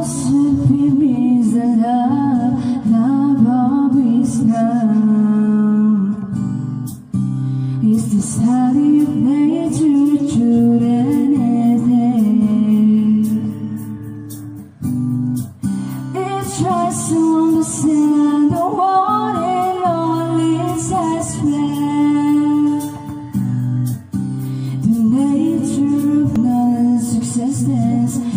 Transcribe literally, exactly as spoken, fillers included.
hepimiz beraber bizden. İstisari ne tücürenedir. It tries to understand the one and only aspect, the nature of knowledge's existence.